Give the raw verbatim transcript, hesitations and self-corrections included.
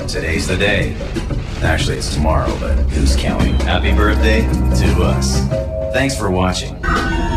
Today's the day. Actually, it's tomorrow, but who's counting? Happy birthday to us. Thanks for watching.